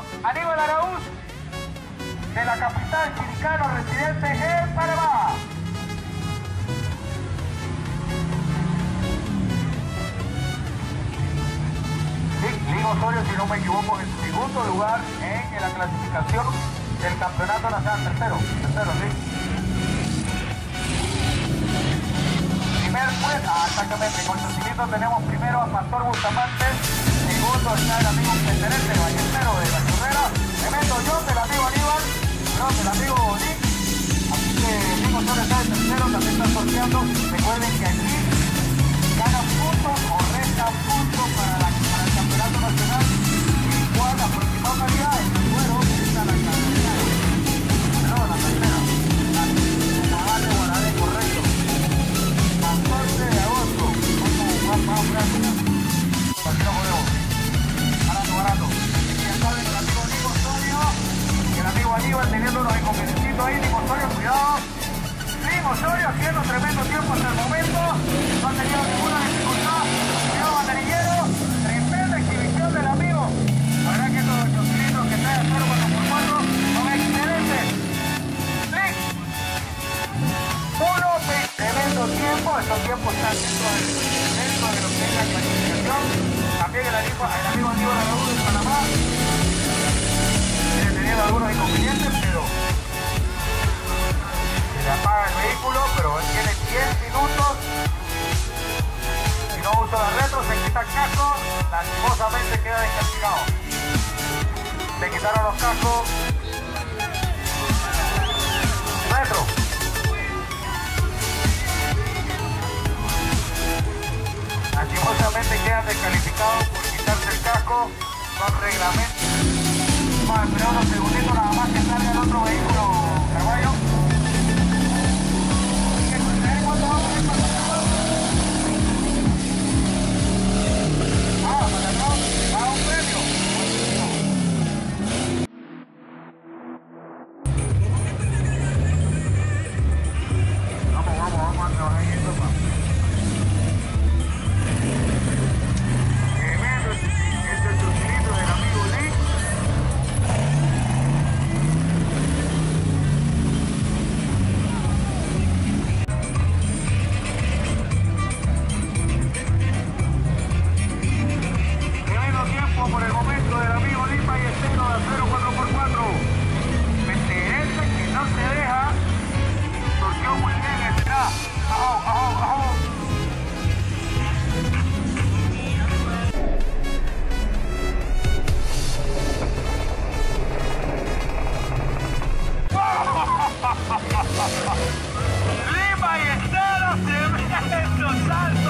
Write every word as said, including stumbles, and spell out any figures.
Aníbal Araúz, de la capital chiricano, residente en Panamá. Lino Osorio, si no me equivoco, en segundo lugar en, en la clasificación del campeonato nacional. Tercero, tercero, sí. Primer puesto, ah, exactamente, con Chocilito tenemos primero a Pastor Bustamante, segundo está el amigo Peterete, Ballestero de la Churrera, Elemento John, del amigo Aníbal, no, del amigo Nick. Así que Lino Osorio está de tercero, también está sorteando. Recuerden que aquí ganan puntos o restan puntos para la campeonato nacional, igual la próxima calidad en el duero está la carrera, no, la tercera, la Guadalajara, Guadalajara, correcto, catorce de agosto, vamos a jugar, aquí no podemos, barato, barato, ya saben, el amigo Nico Osorio y el amigo Aníbal teniendo unos inconvenientes ahí. Nico Osorio, cuidado, Nico Osorio haciendo tremendo tiempo hasta el momento, no ha tenido ninguna dificultad, cuidado banderillero, tremenda exhibición del amigo. La verdad que estos chocilitos que traen cero cuatro por cuatro son excelentes. Clic. Uno, tremendo tiempo, estos tiempos están dentro de, dentro de lo que es la clasificación. También el amigo, el amigo Aníbal Araúz de Panamá tiene tenido algunos inconvenientes, pero se le apaga el vehículo, pero él tiene diez minutos. Si no usa la retro, se quita el casco, lastimosamente queda descastigado. Le quitaron los cascos. Retro. Lastimosamente quedan descalificados por quitarse el casco. Son reglamentos. Vamos a esperar unos segunditos nada más que salga el otro vehículo, Carvalho. ¿Cuánto vamos a ir para atrás? Ah, para atrás, para un premio. Vamos, vamos, vamos a trabajar en esto, pa. Tremendo, este es el chocilito del amigo Lee. Por el momento del amigo Lee Ballestero de cero cuatro por cuatro. Peterete que no se deja. Sorteó muy bien, está. Ajo, ajo, ajo. Lee Ballestero, tremendo salto.